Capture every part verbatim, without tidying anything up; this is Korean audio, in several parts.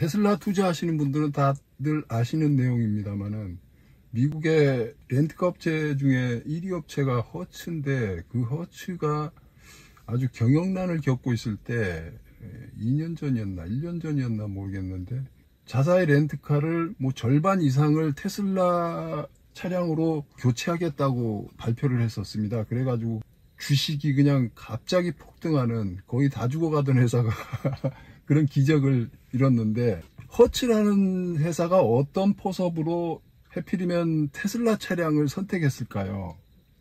테슬라 투자하시는 분들은 다들 아시는 내용입니다만은 미국의 렌트카 업체 중에 일 위 업체가 허츠인데, 그 허츠가 아주 경영난을 겪고 있을 때 이 년 전이었나 일 년 전이었나 모르겠는데, 자사의 렌트카를 뭐 절반 이상을 테슬라 차량으로 교체하겠다고 발표를 했었습니다. 그래가지고 주식이 그냥 갑자기 폭등하는, 거의 다 죽어가던 회사가 그런 기적을 이뤘는데, 허츠라는 회사가 어떤 포섭으로 해필이면 테슬라 차량을 선택했을까요?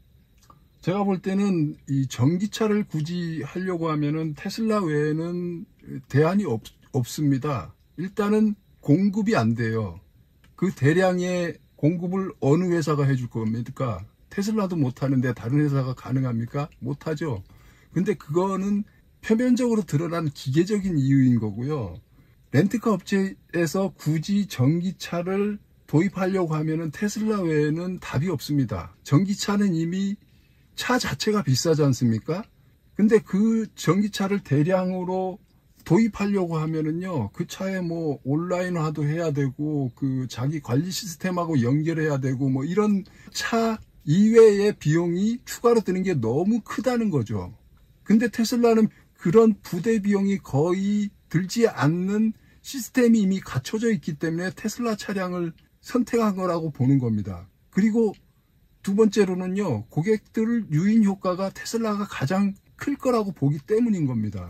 제가 볼 때는 이 전기차를 굳이 하려고 하면은 테슬라 외에는 대안이 없, 없습니다. 일단은 공급이 안 돼요. 그 대량의 공급을 어느 회사가 해줄 겁니까? 테슬라도 못하는데 다른 회사가 가능합니까? 못하죠. 근데 그거는 표면적으로 드러난 기계적인 이유인 거고요. 렌트카 업체에서 굳이 전기차를 도입하려고 하면은 테슬라 외에는 답이 없습니다. 전기차는 이미 차 자체가 비싸지 않습니까? 근데 그 전기차를 대량으로 도입하려고 하면은요, 그 차에 뭐 온라인화도 해야 되고, 그 자기 관리 시스템하고 연결해야 되고, 뭐 이런 차 이외의 비용이 추가로 드는 게 너무 크다는 거죠. 근데 테슬라는 그런 부대 비용이 거의 들지 않는 시스템이 이미 갖춰져 있기 때문에 테슬라 차량을 선택한 거라고 보는 겁니다. 그리고 두 번째로는요, 고객들 유인 효과가 테슬라가 가장 클 거라고 보기 때문인 겁니다.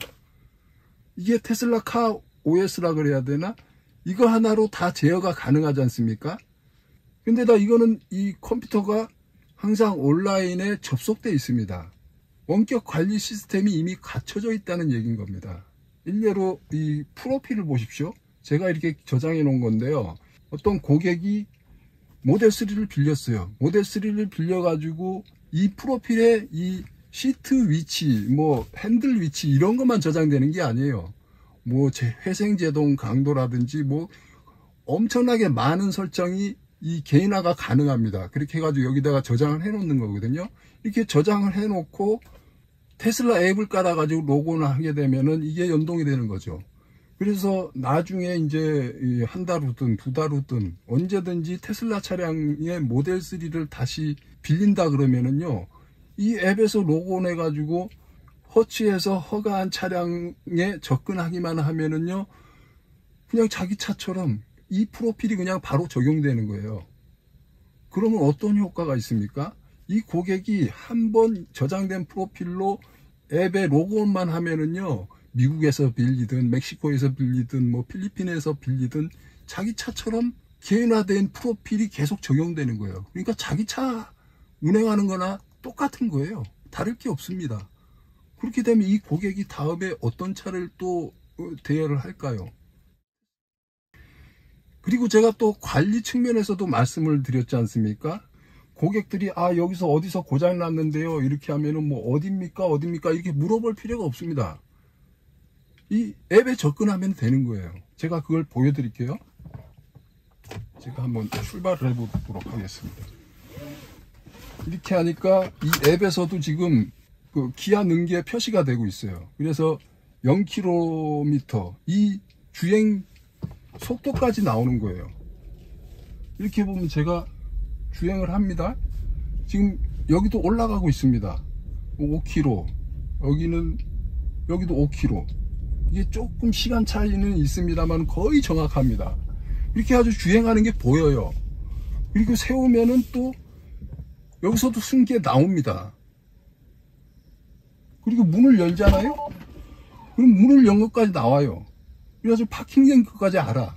이게 테슬라 카 오에스라 그래야 되나? 이거 하나로 다 제어가 가능하지 않습니까? 근데다 이거는 이 컴퓨터가 항상 온라인에 접속되어 있습니다. 원격 관리 시스템이 이미 갖춰져 있다는 얘기인 겁니다. 일례로 이 프로필을 보십시오. 제가 이렇게 저장해 놓은 건데요. 어떤 고객이 모델 쓰리를 빌렸어요. 모델 쓰리를 빌려가지고 이 프로필에 이 시트 위치, 뭐 핸들 위치 이런 것만 저장되는 게 아니에요. 뭐 제 회생제동 강도라든지 뭐 엄청나게 많은 설정이 이 개인화가 가능합니다. 그렇게 해가지고 여기다가 저장을 해 놓는 거거든요. 이렇게 저장을 해 놓고 테슬라 앱을 깔아가지고 로그인을 하게 되면은 이게 연동이 되는 거죠. 그래서 나중에 이제 한 달 후든 두 달 후든 언제든지 테슬라 차량의 모델 쓰리를 다시 빌린다 그러면은요, 이 앱에서 로그인 해가지고 허츠에서 허가한 차량에 접근하기만 하면은요, 그냥 자기 차처럼 이 프로필이 그냥 바로 적용되는 거예요. 그러면 어떤 효과가 있습니까? 이 고객이 한번 저장된 프로필로 앱에 로그인만 하면은요, 미국에서 빌리든 멕시코에서 빌리든 뭐 필리핀에서 빌리든 자기 차처럼 개인화된 프로필이 계속 적용되는 거예요. 그러니까 자기 차 운행하는 거나 똑같은 거예요. 다를 게 없습니다. 그렇게 되면 이 고객이 다음에 어떤 차를 또 대여를 할까요? 그리고 제가 또 관리 측면에서도 말씀을 드렸지 않습니까? 고객들이 아 여기서 어디서 고장 났는데요 이렇게 하면은 뭐 어딥니까 어딥니까 이렇게 물어볼 필요가 없습니다. 이 앱에 접근하면 되는 거예요. 제가 그걸 보여드릴게요. 제가 한번 출발을 해보도록 하겠습니다. 이렇게 하니까 이 앱에서도 지금 그 기아 능계 표시가 되고 있어요. 그래서 영 킬로미터 이 주행 속도까지 나오는 거예요. 이렇게 보면 제가 주행을 합니다. 지금 여기도 올라가고 있습니다. 오 킬로미터, 여기는 여기도 오 킬로미터. 이게 조금 시간 차이는 있습니다만 거의 정확합니다. 이렇게 아주 주행하는 게 보여요. 그리고 세우면은 또 여기서도 승계 나옵니다. 그리고 문을 열잖아요. 그럼 문을 연 것까지 나와요. 그래서 파킹된 것까지 알아.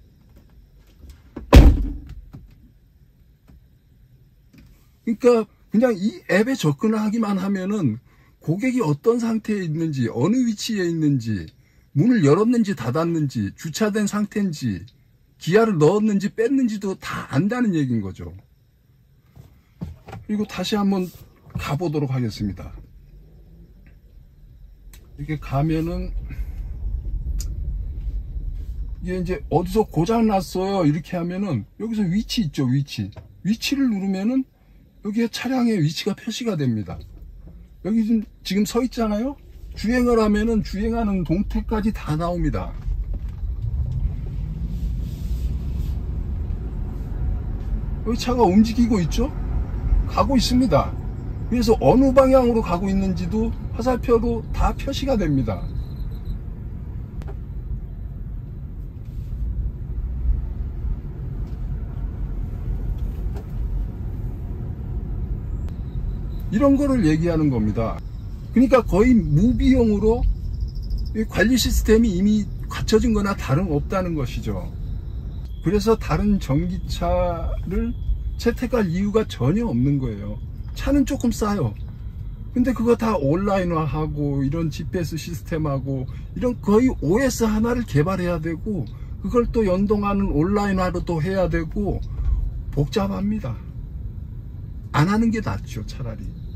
그러니까 그냥 이 앱에 접근하기만 하면은 고객이 어떤 상태에 있는지, 어느 위치에 있는지, 문을 열었는지 닫았는지, 주차된 상태인지, 기아를 넣었는지 뺐는지도 다 안다는 얘기인 거죠. 그리고 다시 한번 가보도록 하겠습니다. 이렇게 가면은 이게 이제 어디서 고장 났어요 이렇게 하면은 여기서 위치 있죠. 위치 위치를 누르면은 여기에 차량의 위치가 표시가 됩니다. 여기 지금, 지금 서 있잖아요. 주행을 하면은 주행하는 동태까지 다 나옵니다. 여기 차가 움직이고 있죠? 가고 있습니다. 그래서 어느 방향으로 가고 있는지도 화살표로 다 표시가 됩니다. 이런 거를 얘기하는 겁니다. 그러니까 거의 무비용으로 관리 시스템이 이미 갖춰진 거나 다름없다는 것이죠. 그래서 다른 전기차를 채택할 이유가 전혀 없는 거예요. 차는 조금 싸요. 근데 그거 다 온라인화하고 이런 지피에스 시스템하고 이런 거의 오에스 하나를 개발해야 되고 그걸 또 연동하는 온라인화로 또 해야 되고 복잡합니다. 안 하는 게 낫죠, 차라리.